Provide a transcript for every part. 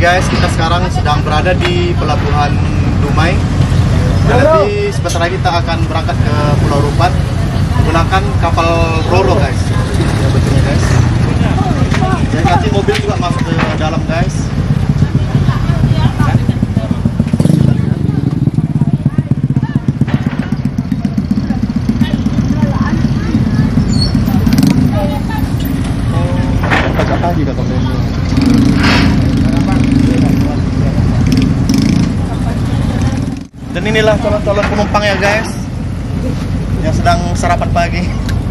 guys, kita sekarang sedang berada di Pelabuhan Dumai. Dan nanti sebentar lagi kita akan berangkat ke Pulau Rupat menggunakan kapal Roro guys. Ya betulnya guys. Dan nanti mobil juga masuk ke dalam guys. Pagi kata beliau. Dan inilah calon-calon penumpang ya guys, yang sedang sarapan pagi.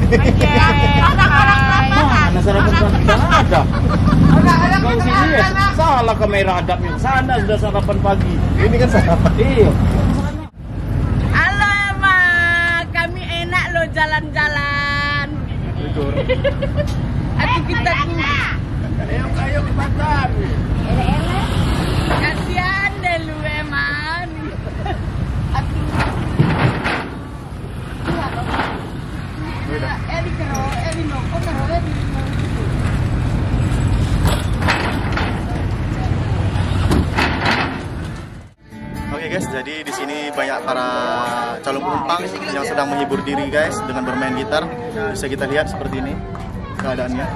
Mana sarapan pagi? Ada. Kau sini ya salah kamera hadapnya. Sana sudah sarapan pagi. Ini kan sarapan. Iya. Halo Mak, kami enak loh jalan-jalan. Aduh kita Ayo ke pasar. kasihan deh lu emang. Oke guys, jadi di sini banyak para calon penumpang yang sedang menghibur diri guys dengan bermain gitar. Bisa kita lihat seperti ini keadaannya.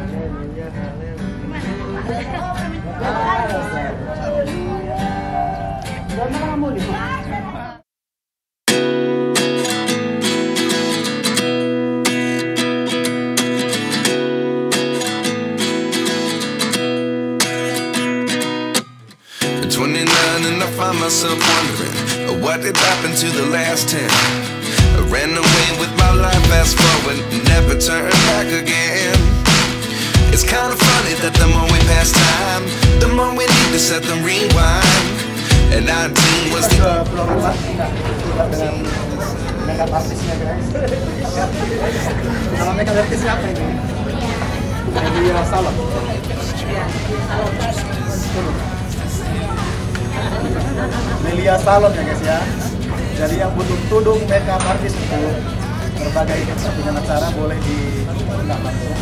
At 29 and I find myself wondering what did happen to the last 10. I ran away with my life, fast forward, never turn back again. It's kind of funny that the more we pass time, the more we need to set them rewind. And 19 was the dengan makeup artisnya guys. Nama makeup artis siapa ini? Melia Salon. Melia Salon ya guys ya. Jadi yang butuh tudung makeup artis itu berbagai dengan acara boleh digunakan.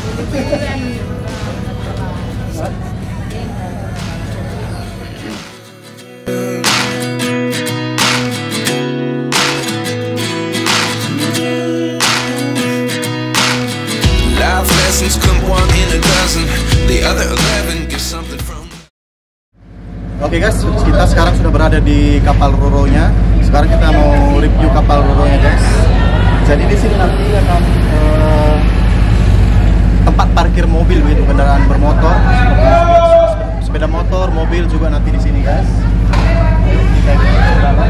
life lessons come one in a dozen. The other 11 give something from. Oke guys, kita sekarang sudah berada di kapal Roro-nya. Sekarang kita mau review kapal Roro-nya guys. Jadi di sini nanti akan tempat parkir mobil begitu, kendaraan bermotor, sepeda motor, mobil juga nanti di sini guys. Kita lihat ke dalam.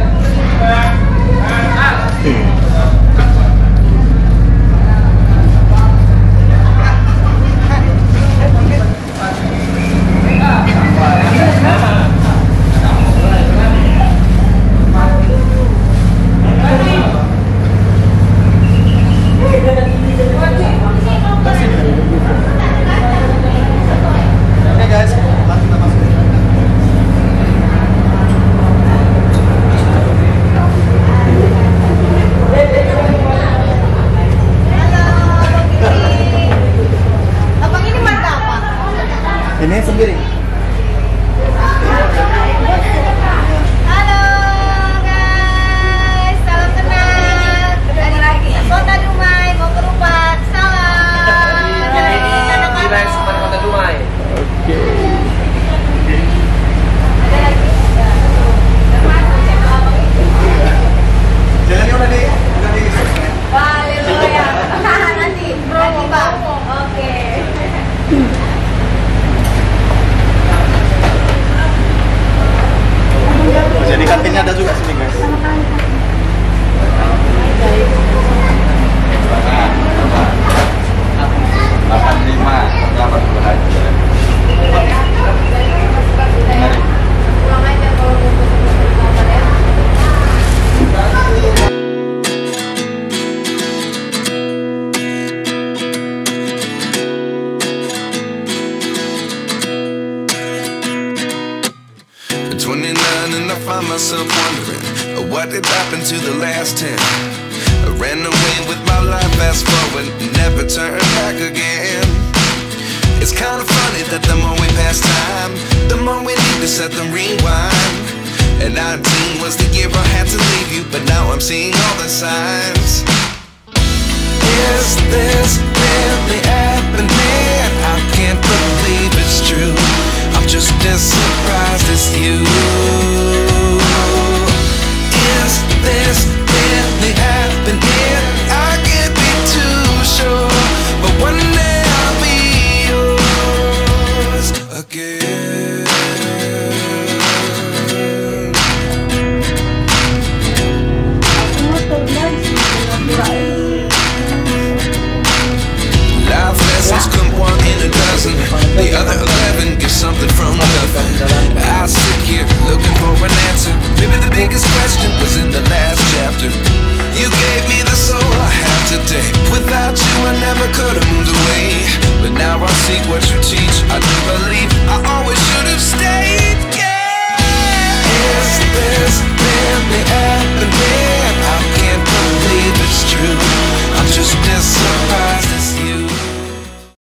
Ini sendiri. Halo guys, salam kenal. Dari lagi Kota Dumai mau ke Rupat. Salam. Dari Kota Dumai. Oke. Jalannya udah di Haleluya. Nanti Bang. Oke. Jadi kantinnya ada juga sini guys. At 29 and I find myself wondering what did happen to the last 10. I ran away with my life, fast forward, never turn back again. It's kind of funny that the more we pass time, the more we need to set the rewind. And 19 was the year I had to leave you, but now I'm seeing all the signs. Is this really happening? I can't believe it's true. I'm just as surprised as you. Is this really happening? I can't be too sure, but one day I'll be yours again. Life lessons come one in a dozen. The other 11 get something from nothing. I sit here looking for an answer. Maybe the biggest question was in the last chapter. You gave me the soul I have today. Without you I never could have moved away. But now I see what you teach. I do believe